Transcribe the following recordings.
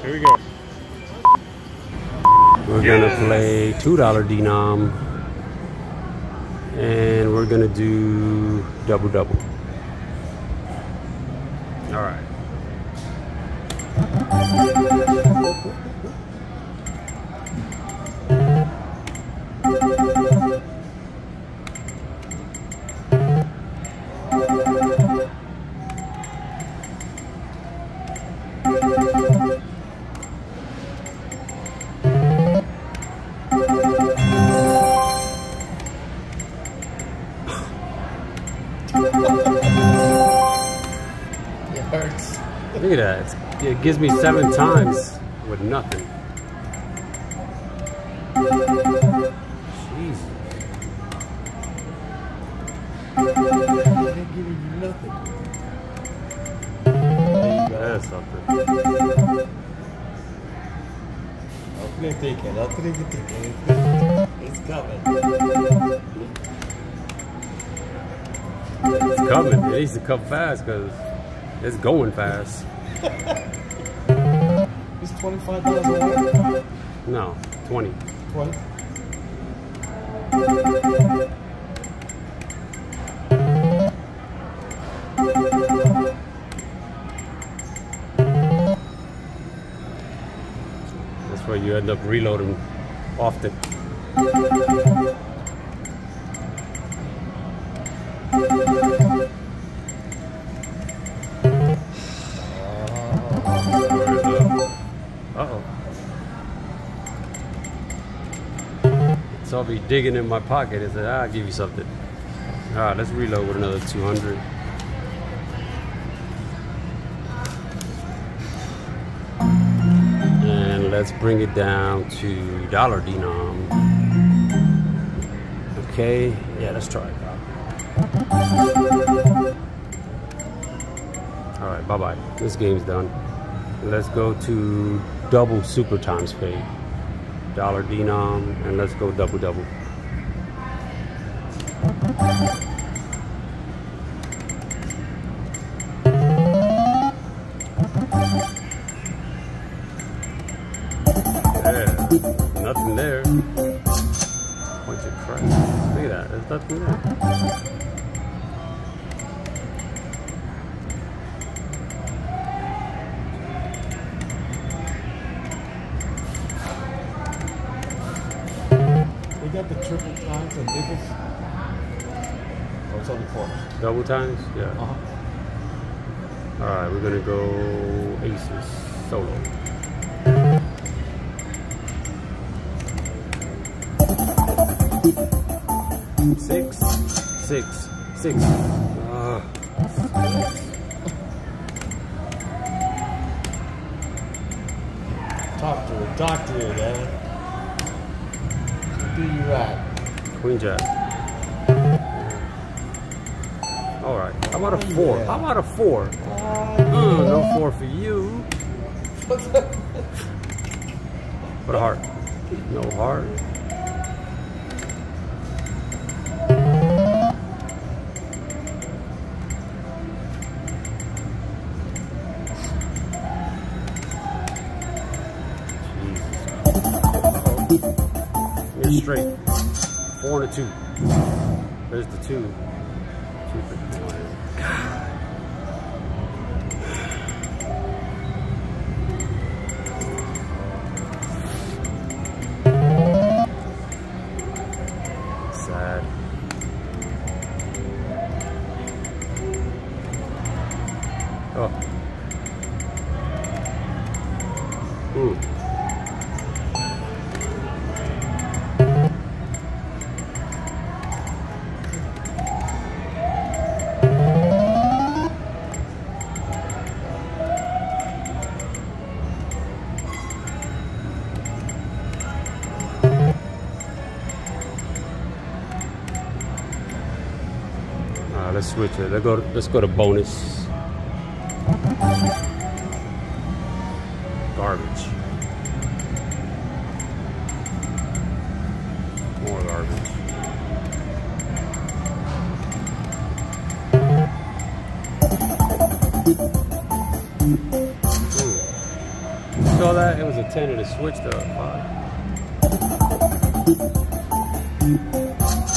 Here we go. We're gonna play $2 denom, and we're gonna do double double. All right. It hurts. Look at that. It gives me 7 times with nothing. Jesus. They ain't giving you nothing. That's something. I'm thinking. It's coming. It's coming. It needs to come fast because it's going fast. It's $25 away? No, 20. 20? That's where you end up reloading often. Uh-oh. So I'll be digging in my pocket and say, I'll give you something. All right, let's reload with another 200. And let's bring it down to $1 denom. Okay, yeah, let's try it. All right, bye-bye. This game's done. Let's go to double super times paid. $1 denom, and let's go double double. Yeah, nothing there. Bunch of crap. Look at that, there's nothing there. They got the triple times and doubles. Oh, it's only 4. Double times? Yeah. Uh-huh. Alright, we're gonna go aces solo. Six. Talk to it, man. Do you right? Queen jack. Alright, how about a 4? Yeah. How about a 4? No 4 for you. What a heart. No heart. Here's straight. 4 and a 2. There's the 2. 2 for 1. God. Sad. Oh. Ooh. Let's switch it. Let's go to bonus. Garbage. More garbage. Ooh. saw that? It was a 10 and it switched to a 5.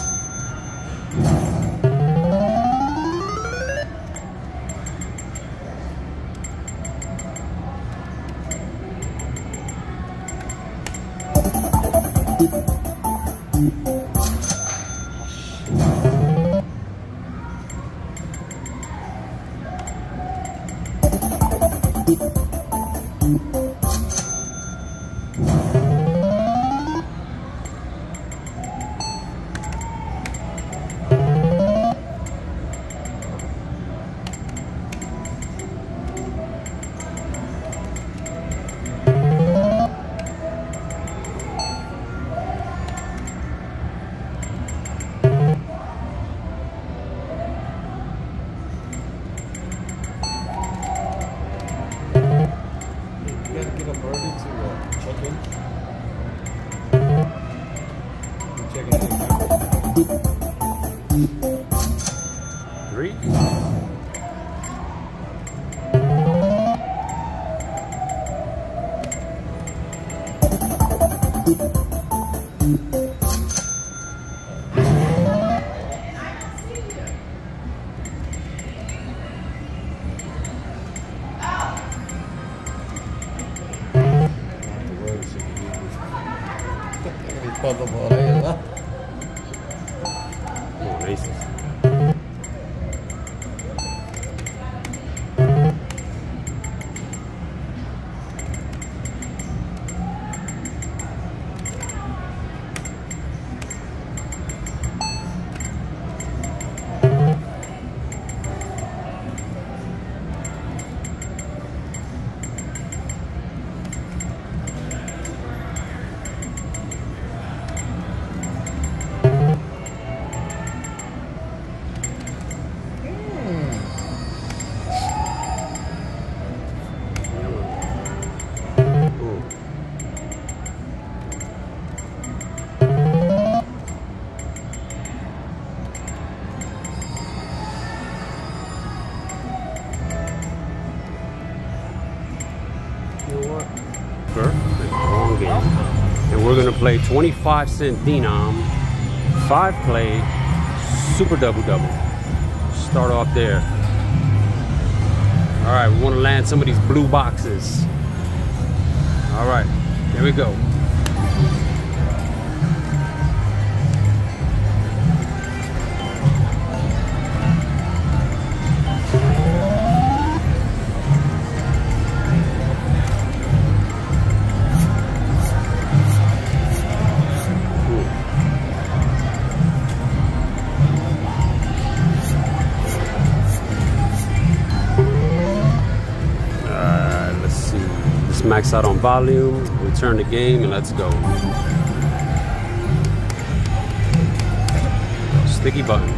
Three. Come on, aces. Long game. And we're gonna play 25-cent denom, 5-play super double. Start off there. All right, we want to land some of these blue boxes. All right, here we go. Max out on volume, return the game, and let's go. Sticky buttons.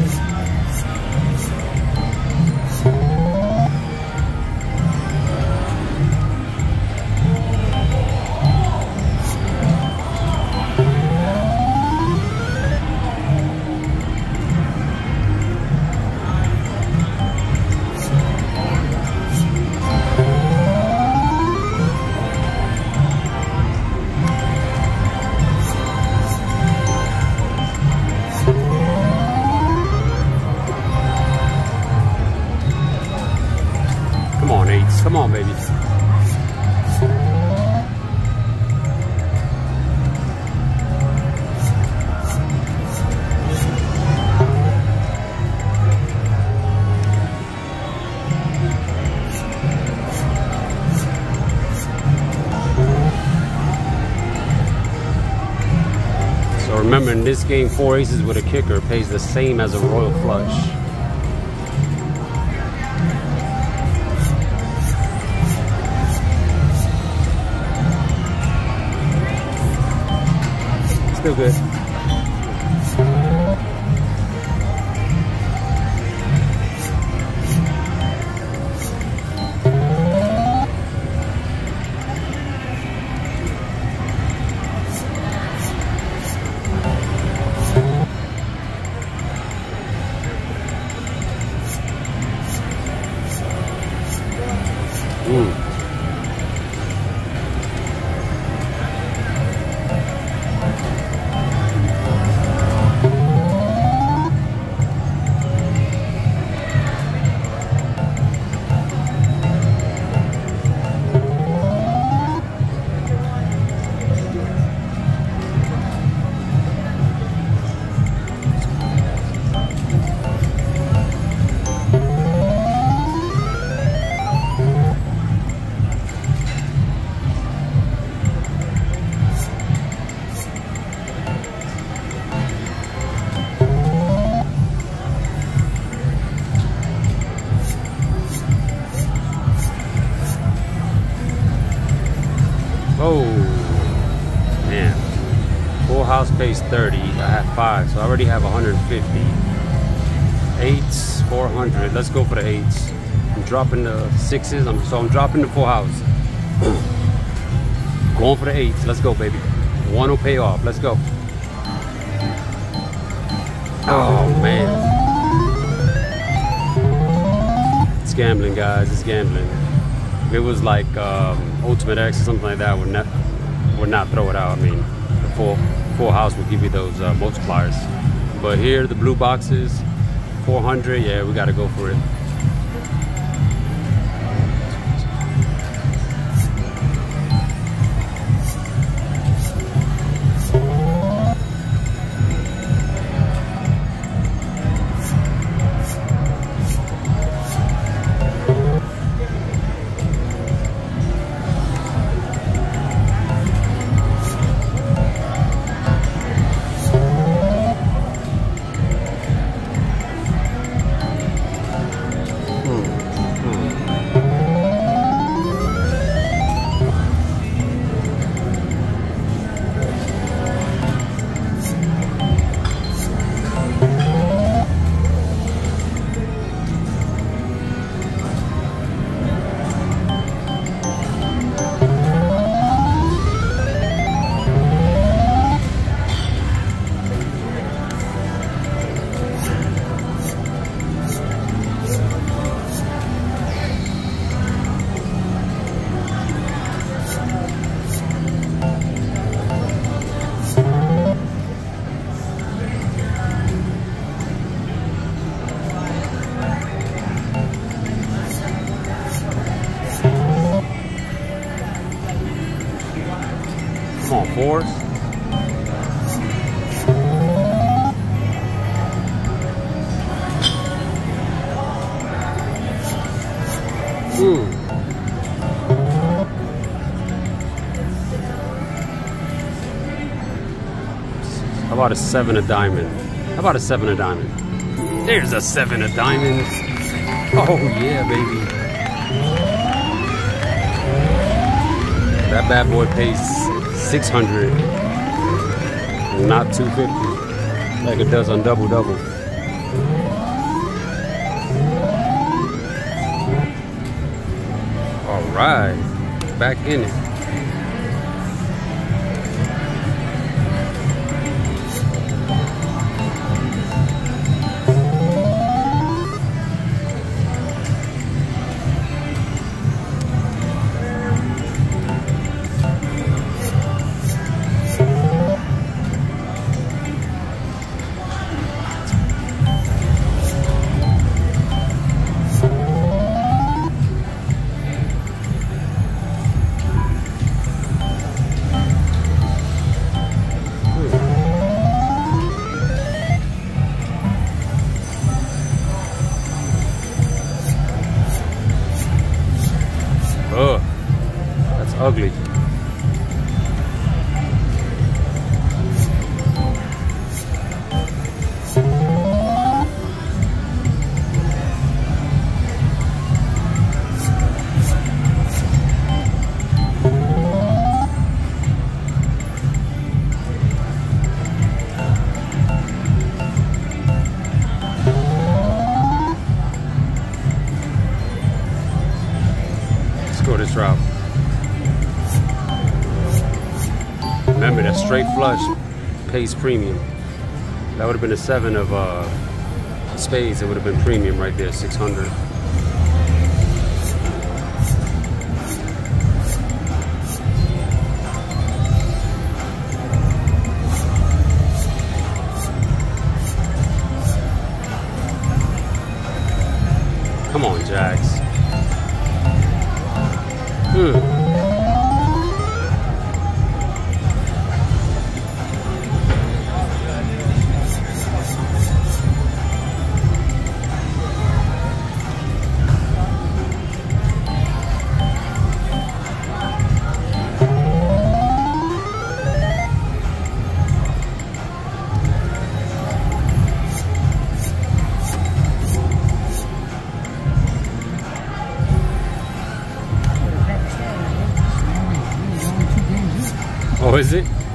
Come on, baby. So remember, in this game, 4 aces with a kicker pays the same as a royal flush. Still good. Oh, man. Full house pays 30. I have 5, so I already have 150. 8s, 400. Let's go for the 8s. I'm dropping the 6s, so I'm dropping the full house. Going for the 8s. Let's go, baby. One will pay off. Let's go. Oh, man. It's gambling, guys. It's gambling. If it was like Ultimate X or something like that, would not throw it out. I mean, the full house would give you those multipliers. But here, the blue boxes, 400. Yeah, we got to go for it. Come on, 4s. How about a 7 of diamond? How about a 7 of diamond? There's a 7 of diamonds. Oh yeah, baby. That bad boy pays 600, not 250, like it does on Double Double. All right, back in it. Ugh, that's ugly. Go this route. Remember that straight flush pays premium. That would have been a 7 of spades. It would have been premium right there, 600. Come on, Jax. Oh, is it?